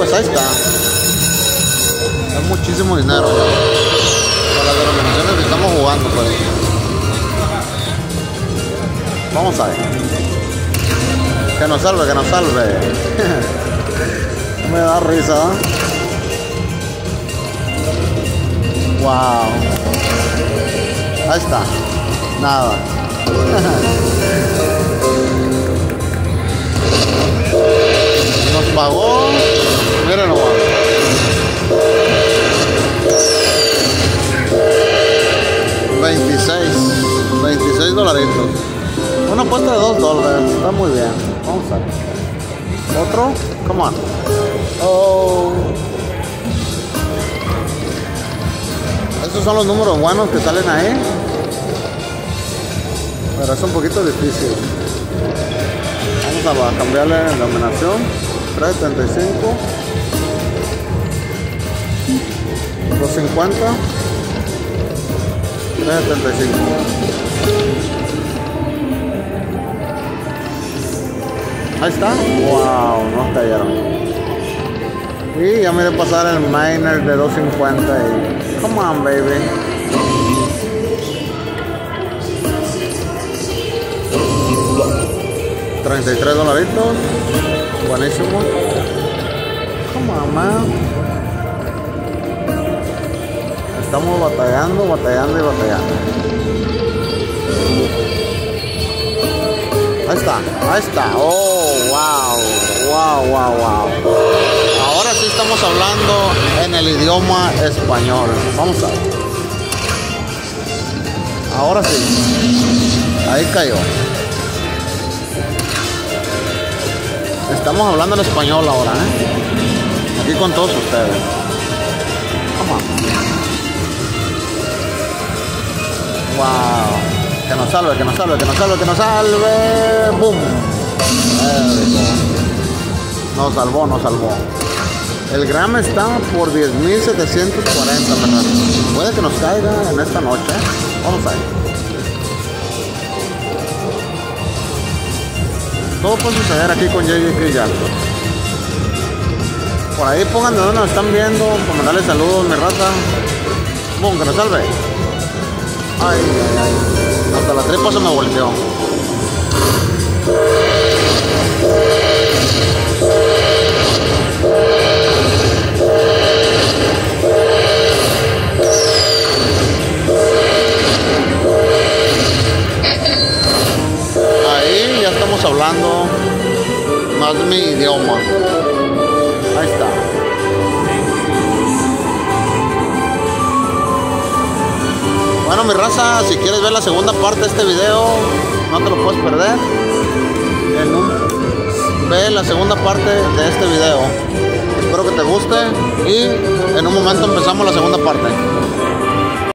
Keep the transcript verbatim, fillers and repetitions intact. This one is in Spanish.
pues ahí está. Es muchísimo dinero. Para las denominaciones que estamos jugando, pues. Vamos a ver. Que nos salve, que nos salve. Me da risa, ¿eh? Wow. Ahí está. Nada. Nos pagó. Miren nomás. veintiséis. veintiséis dolaritos. Una apuesta de dos dólares. Está muy bien. Vamos a ver. Otro. Come on. Oh. Estos son los números buenos que salen ahí. Pero es un poquito difícil. Vamos a cambiarle la denominación. tres setenta y cinco. dos cincuenta. tres setenta y cinco. Ahí está. Wow, no cayeron. Y ya me voy a pasar el miner de dos cincuenta y... Come on, baby. treinta y tres dolaritos. Buenísimo. Come on, man. Estamos batallando, batallando y batallando. Ahí está, ahí está. Oh, wow, wow, wow, wow. Ahora sí estamos hablando en el idioma español. Vamos a ver. Ahora sí. Ahí cayó. Estamos hablando en español ahora, ¿eh? Aquí con todos ustedes. Vamos. Wow. Que nos salve, que nos salve, que nos salve, que nos salve. ¡Bum! Nos salvó, nos salvó. El gram está por diez mil setecientos cuarenta, ¿verdad? Puede que nos caiga en esta noche. Vamos a ver. Todo puede suceder aquí con J J K Jackson. Por ahí pongan de dónde nos están viendo, para mandarles saludos, mi raza. ¡Bum! Que nos salve. Ay, ay, ay. Hasta la tripa se me volteó. Ahí ya estamos hablando más mi idioma. Ahí está. Bueno, mi raza, si quieres ver la segunda parte de este video, no te lo puedes perder. En un, ve la segunda parte de este video. Espero que te guste y en un momento empezamos la segunda parte.